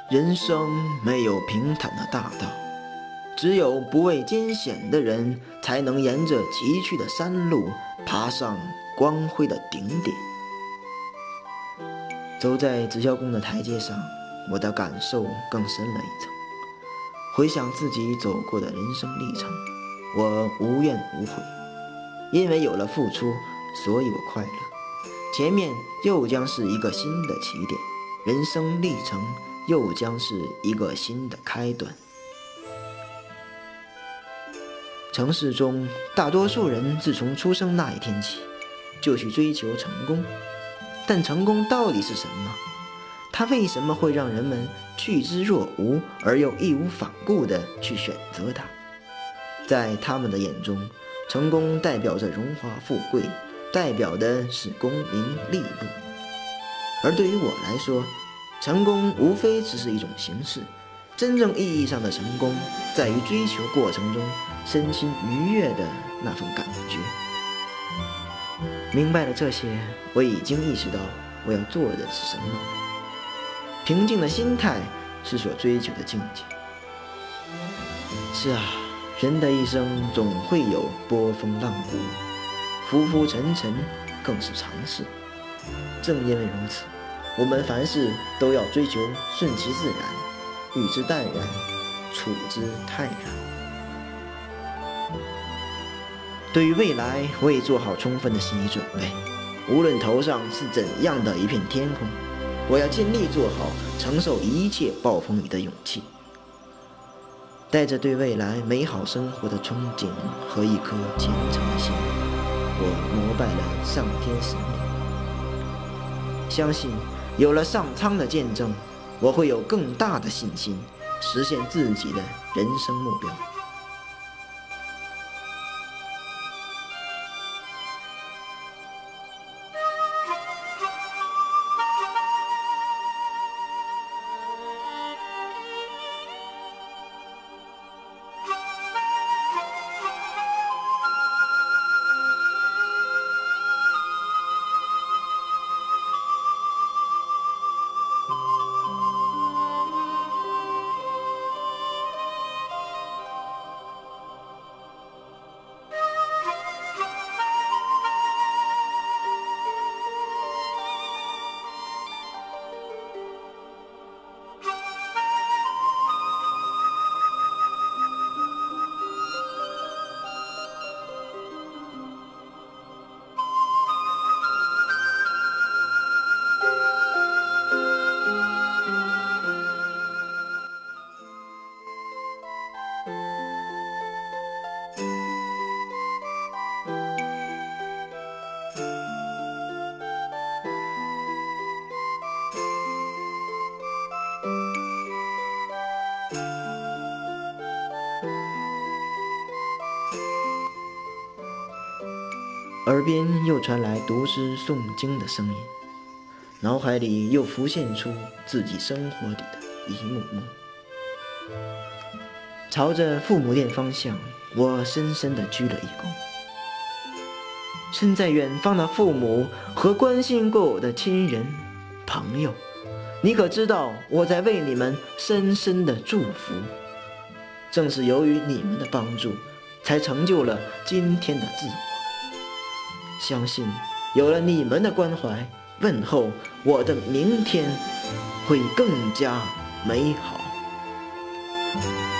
人生没有平坦的大道，只有不畏艰险的人，才能沿着崎岖的山路爬上光辉的顶点。走在紫霄宫的台阶上，我的感受更深了一层。回想自己走过的人生历程，我无怨无悔，因为有了付出，所以我快乐。前面又将是一个新的起点，人生历程又将是一个新的开端。城市中大多数人自从出生那一天起，就去追求成功。但成功到底是什么？它为什么会让人们趋之若鹜，而又义无反顾地去选择它？在他们的眼中，成功代表着荣华富贵，代表的是功名利禄。而对于我来说，成功无非只是一种形式，真正意义上的成功，在于追求过程中身心愉悦的那份感觉。明白了这些，我已经意识到我要做的是什么。平静的心态是所追求的境界。是啊，人的一生总会有波峰浪谷，浮浮沉沉更是常事。正因为如此，我们凡事都要追求顺其自然，遇之淡然，处之泰然。对于未来，我已做好充分的心理准备。无论头上是怎样的一片天空，我要尽力做好承受一切暴风雨的勇气。带着对未来美好生活的憧憬和一颗虔诚的心，我膜拜了上天神灵。相信有了上苍的见证，我会有更大的信心，实现自己的人生目标。耳边又传来读诗诵经的声音，脑海里又浮现出自己生活里的一幕幕。朝着父母殿方向，我深深地鞠了一躬。身在远方的父母和关心过我的亲人朋友，你可知道我在为你们深深的祝福？正是由于你们的帮助，才成就了今天的自我。相信有了你们的关怀问候，我的明天会更加美好。